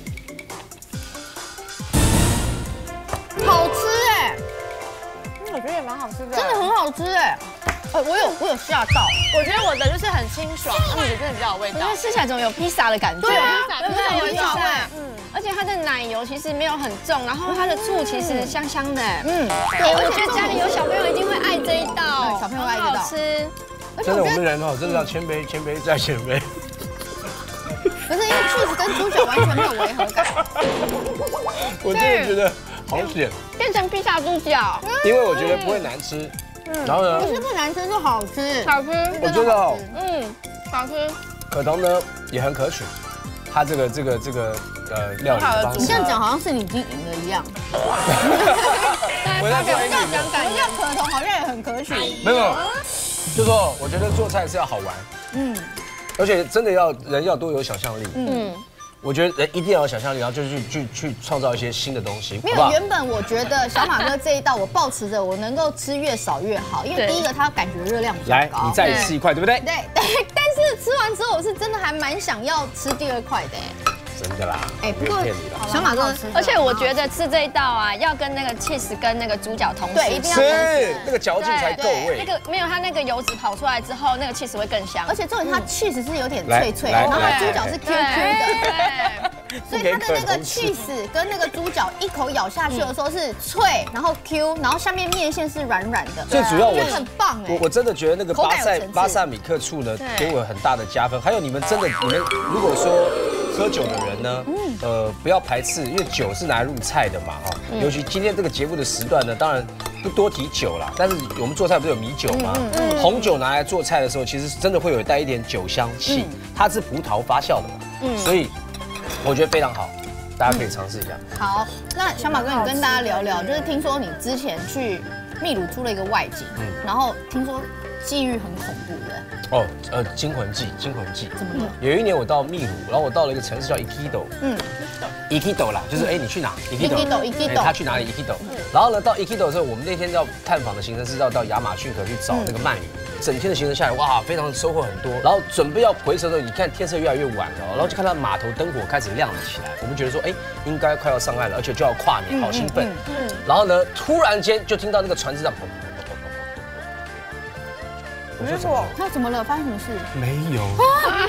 好吃哎，
我觉得也蛮好吃的，
真的很好吃哎。呃，我有我有吓到，
我觉得我的就是很清爽，那你的真的比较有味道，
因为吃起来总有披萨的感觉。
对啊，
披萨有披萨味，嗯，而且它的奶油其实没有很重，然后它的醋其实香香的，嗯，对，我觉得家里有小朋友一定会爱这一道，
小朋友爱这道，
好吃。
真的，我们人哦，真的要谦卑，谦卑再谦卑。
不是因为 cheese 跟猪脚完全没有违和感，
我真的觉得好险，
变成披萨猪脚，
因为我觉得不会难吃。然后呢？
不是不难吃，就好吃，
好吃。
我觉得哦，
嗯，好吃。
可彤呢也很可取，他这个这个这个呃料理的方式。
你这样讲好像是你已经赢了一样。
我在说
这样讲感觉可彤好像也很可取。
没有，就说我觉得做菜是要好玩，嗯，而且真的要人要多有想象力，嗯。我觉得人一定要有想象力，然后就去去去创造一些新的东西。
没有，原本我觉得小马哥这一道，我抱持着我能够吃越少越好，因为第一个它感觉热量比较高。
来，你再吃一块，对不对？
对对，但是吃完之后，我是真的还蛮想要吃第二块的。
真的啦，
哎，不过小马哥，
而且我觉得吃这一道啊，要跟那个 cheese 跟那个猪脚同时，
对，一定要
吃，那个嚼劲才够味。
那个没有它那个油脂跑出来之后，那个 cheese 会更香。
而且重点它 cheese 是有点脆脆，然后猪脚是 Q Q 的。所以它的那个 cheese 跟那个猪脚一口咬下去的时候是脆，然后 Q， 然后下面面线是软软的。
最主要我
很棒哎，
我我真的觉得那个巴塞巴萨米克醋呢，给我很大的加分。还有你们真的，你们如果说喝酒的人呢，呃，不要排斥，因为酒是拿来入菜的嘛，哈。尤其今天这个节目的时段呢，当然不多提酒啦，但是我们做菜不是有米酒吗？红酒拿来做菜的时候，其实真的会有带一点酒香气，它是葡萄发酵的嘛，所以。我觉得非常好，大家可以尝试一下。
好，那小马哥，你跟大家聊聊，就是听说你之前去秘鲁出了一个外景，然后听说际遇很恐怖的。
哦，呃，惊魂记，惊魂记。
怎么了？
有一年我到秘鲁，然后我到了一个城市叫 Iquitos， 嗯 ，Iquitos 啦，就是哎，你去哪
？Iquitos，Iquitos，
他去哪里 Iquitos？ 然后呢，到 Iquitos 的时候，我们那天要探访的行程是要到亚马逊河去找那个鳗鱼。整天的行程下来，哇，非常收获很多。然后准备要回程的时候，你看天色越来越晚了，然后就看到码头灯火开始亮了起来。我们觉得说，哎，应该快要上岸了，而且就要跨年，好兴奋。然后呢，突然间就听到那个船只在砰砰砰砰砰砰。我说怎么了？
他怎么了？发生什么事？
没有。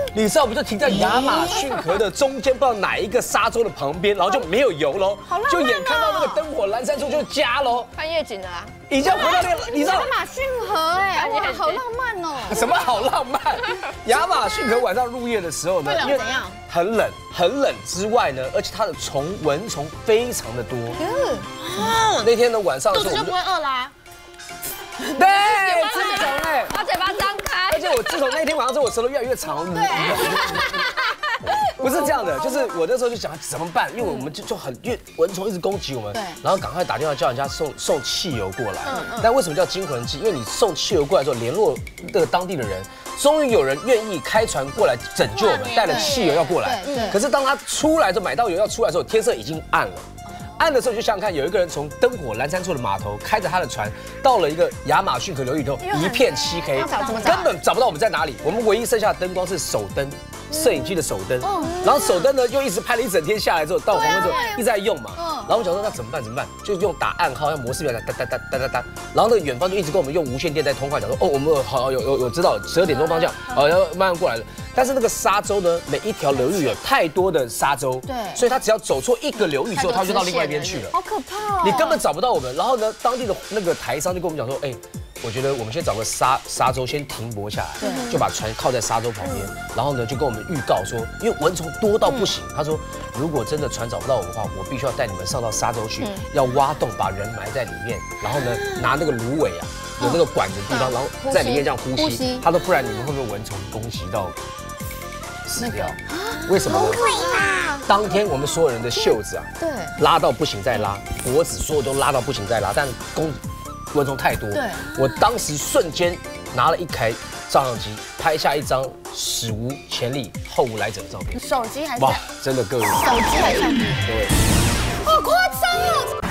你知道我们就停在亚马逊河的中间，不知道哪一个沙洲的旁边，然后就没有油喽，就眼看到那个灯火阑珊处就加喽，
看夜景了啊！
已经回到那个，你知道
亚马逊河哎，哇，好浪漫哦！
什么好浪漫？亚马逊河晚上入夜的时候呢，
因为怎样？
很冷，很冷之外呢，而且它的虫蚊虫非常的多。嗯，那天呢晚上的时候，
肚子就不会饿啦。
对，自从哎，
把嘴巴张开。
而且我自从那天晚上之后，我舌头越来越长。对。不是这样的，就是我那时候就想怎么办，因为我们就就很因为蚊虫一直攻击我们，然后赶快打电话叫人家送送汽油过来。嗯嗯。但为什么叫惊魂记？因为你送汽油过来之后，联络这个当地的人，终于有人愿意开船过来拯救我们，带了汽油要过来。对。可是当他出来就买到油要出来的时候，天色已经暗了。暗的时候，就想想看，有一个人从灯火阑珊处的码头开着他的船，到了一个亚马逊河流域头，一片漆黑，根本找不到我们在哪里。我们唯一剩下的灯光是手灯，摄影机的手灯。然后手灯呢又一直拍了一整天下来之后，到黄昏之后一直在用嘛。然后我想说那怎么办？怎么办？就用打暗号，用模式表打哒哒哒哒哒哒。然后那个远方就一直跟我们用无线电在通话，讲说哦，我们好有有有知道十二点钟方向，哦要慢慢过来了。但是那个沙洲呢，每一条流域有太多的沙洲，对，所以他只要走错一个流域之后，他就到另外一边去了，
好可怕哦！
你根本找不到我们。然后呢，当地的那个台商就跟我们讲说，哎，我觉得我们先找个沙沙洲先停泊下来，就把船靠在沙洲旁边，然后呢就跟我们预告说，因为蚊虫多到不行，他说如果真的船找不到我们的话，我必须要带你们上到沙洲去，要挖洞把人埋在里面，然后呢拿那个芦苇啊，有那个管子的地方，然后在里面这样呼吸。他说不然你们会不会蚊虫攻击到？死掉，为什么呢？当天我们所有人的袖子啊，对，拉到不行再拉，脖子所有都拉到不行再拉，但公蚊虫太多，对，我当时瞬间拿了一台照相机，拍下一张史无前例、后无来者的照片。
手机还是？
哇，真的各位，手
机还是相机？
各位，
好夸张哦！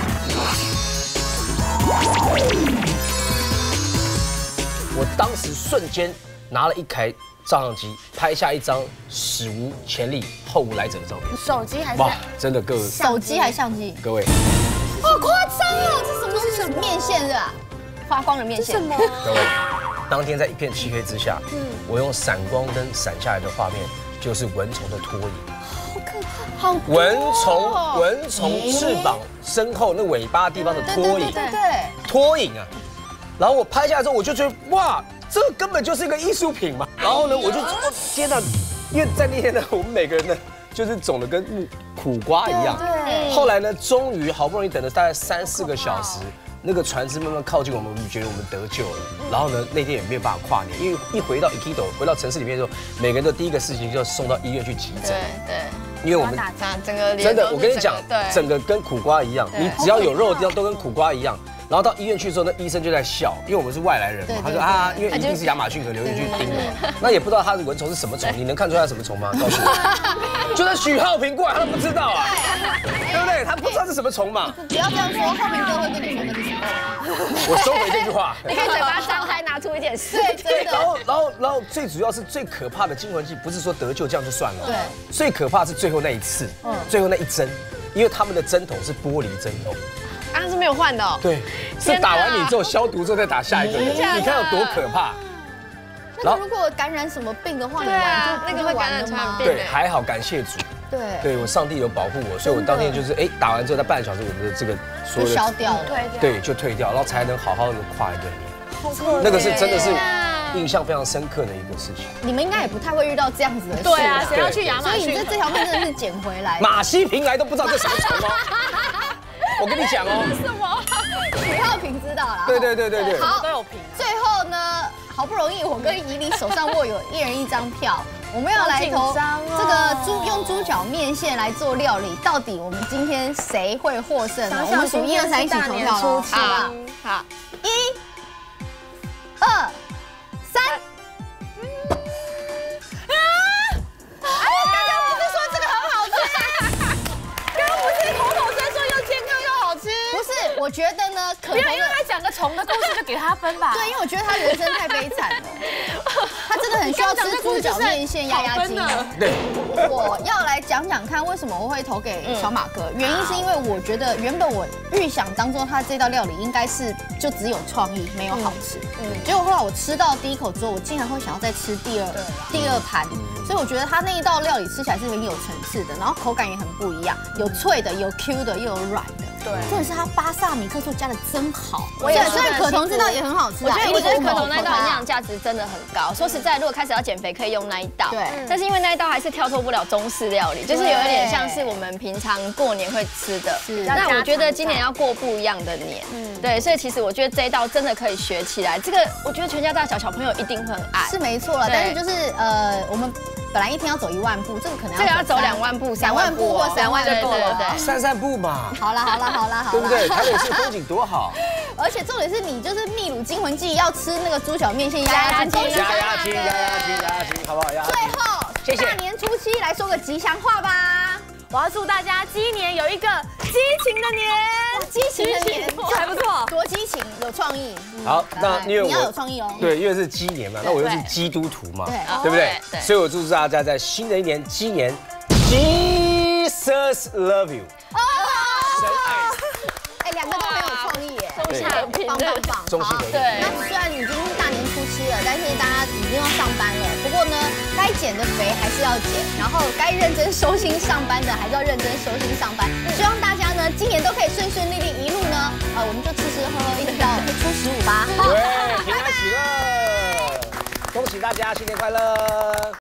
我当时瞬间拿了一台。照相机拍下一张史无前例、后无来者的照片。
手机还是？
哇，真的各位。
手机还是相机？
各位，
好夸张哦！这什么东西？是面线是吧？发光的面线。什么？
各位，当天在一片漆黑之下，嗯，我用闪光灯闪下来的画面就是蚊虫的拖影。
好可怕！好
蚊虫，蚊虫翅膀身后那尾巴地方的拖影，
对对，
拖影啊。然后我拍下来之后，我就觉得哇。这根本就是一个艺术品嘛！然后呢，我就哦天哪，因为在那天呢，我们每个人呢就是肿得跟苦瓜一样。对。后来呢，终于好不容易等了大概三四个小时，那个船只慢慢靠近我们，我们觉得我们得救了。然后呢，那天也没有办法跨年，因为一回到 Ikido， 回到城市里面的时候，每个人的第一个事情就要送到医院去急诊。对对。因为我们
打仗，整个
真的，我跟你讲，整个跟苦瓜一样，你只要有肉的地方都跟苦瓜一样。然后到医院去之后，那医生就在笑，因为我们是外来人嘛。他说啊，因为一定是亚马逊河流域去叮的嘛。那也不知道他的蚊虫是什么虫，你能看出来是什么虫吗？告诉我。就算许浩平过来，他都不知道啊，对不对？他不知道是什么虫嘛。
不要这样说，浩平哥会跟你说那是什么。
我收回这句话。
你可以嘴巴张开，拿出一点事。
对，真的。
然后，然后，然后最主要是最可怕的惊魂记，不是说得救这样就算了。对。最可怕是最后那一次，最后那一针，因为他们的针筒是玻璃针筒。
啊，是没有换的哦。
对，是打完你之后消毒之后再打下一个，你看有多可怕。
那如果感染什么病的话，你玩就
那个会感染传染病。
对，还好感谢主。对，对我上帝有保护我，所以我当天就是哎打完之后，在半个小时，我们的这个所有的
消掉了，
对，就退掉，然后才能好好的跨一个年。那个是真的是印象非常深刻的一个事情。
你们应该也不太会遇到这样子的事。
对啊，谁要去亚马逊？
所以你这这条命真的是捡回来。
马西平来都不知道这什么虫哦。我跟你讲哦，
什么？许浩平知道啦。
对对对对对，
好，都有评。最后呢，好不容易我跟怡琳手上握有一人一张票，我们要来投这个猪用猪脚面线来做料理，到底我们今天谁会获胜呢？我们数一二三一起投票喽，好吧？好，一、二、三。啊！哎，刚刚不是说这个很好吃？刚刚不是口口声说又健康又好吃？不是， 我觉得呢，可
不要因为他讲个虫的故事就给他分吧。
对，因为我觉得他人生太悲惨了，他真的很需要吃猪脚面线压压惊。
对，
我要来讲讲看为什么我会投给小马哥，原因是因为我觉得原本我预想当中他这道料理应该是就只有创意没有好吃，嗯，结果后来我吃到第一口之后，我竟然会想要再吃第二第二盘，所以我觉得他那一道料理吃起来是很有层次的，然后口感也很不一样，有脆的，有 Q 的，又有软的。对，重点是它巴萨米克醋加的真好。
我也
所以可彤这道也很好吃。
我觉得我觉得可彤那道营养价值真的很高。说实在，如果开始要减肥，可以用那一道。对。但是因为那一道还是跳脱不了中式料理，就是有一点像是我们平常过年会吃的。是。那我觉得今年要过不一样的年。嗯。对，所以其实我觉得这一道真的可以学起来。这个我觉得全家大小小朋友一定会很爱。
是没错了，但是就是呃我们。本来一天要走一万步，这个可能要
这个要走两万步、三万步
或三万就够了。
对，散散步嘛。
好啦好啦好啦好啦，
对不对？台北市风景多好。
而且重点是你就是秘鲁惊魂记要吃那个猪脚面线
压压惊，压压惊，压压惊，压压惊，好不好？
最后，谢谢。大年初七来说个吉祥话吧。
我要祝大家鸡年有一个激情的年，
激情的年，
这还不错，
多激情，有创意。
好，那因为
你要有创意哦。
对，因为是鸡年嘛，那我又是基督徒嘛，对不对？所以我祝大家在新的一年鸡年 ，Jesus love you。哦，神爱你。
哎，两个都很有创意耶，
中西合璧，
棒棒棒。
中西合璧。
对。那虽然已经大年初七了，但是大家已经要上班了。不过呢，该减的肥还是要减，然后该认真收心上班的还是要认真收心上班。希望大家呢今年都可以顺顺利利，一路呢，呃，我们就吃吃喝喝，一直到初十五吧。
对，平安喜乐，恭喜大家，新年快乐！